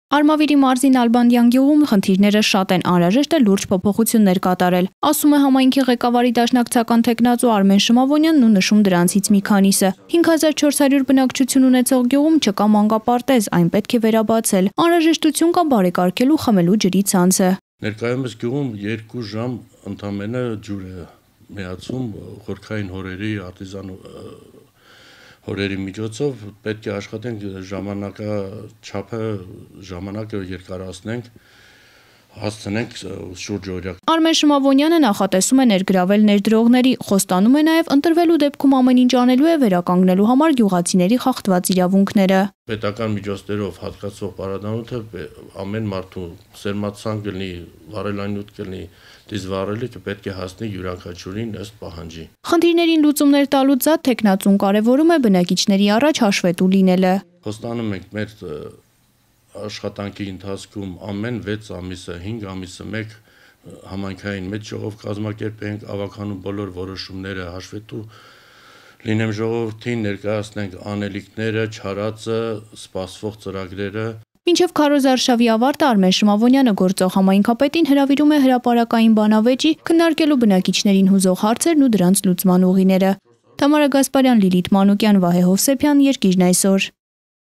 Արմավիրի մարզի Նալբանդյան գյուղում խնդիրները շատ են, անհրաժեշտ է լուրջ փոփոխություններ կատարել, ասում է համայնքի ղեկավարի դաշնակցական թեկնածու Արմեն Շմավոնյանն ու նշում դրանցից մի քանիսը։ 5400 բնակչություն ունեցող գյուղում չկա մանկապարտեզ, այն պետք է վերաբացել, անհրաժեշտություն կա բարեկարգելու խմելու ջրի ցանցը։ Ներկայումս գյուղում 2 ժամ ընդամենը ջուր է միացում խորքային հորերի, արտիզան հորերի միջոցով պետք է աշխատենք ժամանակը երկարացնենք, հասցնենք շուրջօրյա։ Արմեն Շմավոնյանը նախատեսում է ներգրավել ներդրողների, խոստանում է նաև ընտրվելու դեպքում ամեն ինչ անելու է վերականգնելու համար գյուղացիների խախտված իրավունքները։ Պետական միջոցներով հատկացող պարադանութը ամեն մարդու սերմացան կլինի, վարելանյութ կլինի, դիզվառելիքը պետք է հասնի յուրաքանչյուրին ըստ պահանջի։ Խնդիրներին լուծումներ տալուց զատ թեկնածուն կարևորում է բնակիչների առաջ հաշվետու լինելը։ Խոստանում ենք մեր աշխատանքի ընթացքում ամեն 6 ամիսը, 5 ամիսը մեկ համայնքային մեծ ժողով կազմակերպենք, ավականու բոլոր որոշումները հաշվետու լինեմ ժողովրդին, ներկայացնենք անելիքները, չարածը, սպասվող ծրագրերը։ Մինչև քարոզարշավի ավարտը Արմեն Շմավոնյանը գործող համայնքապետին հրավիրում է հրապարակային բանավեճի քննարկելու բնակիչներին հուզող հարցերն ու դրանց լուծման ուղիները։ Թամարա Գասպարյան, Լիլիթ Մանուկյան, Վահե Հովսեփյան, Երկիրն այսօր։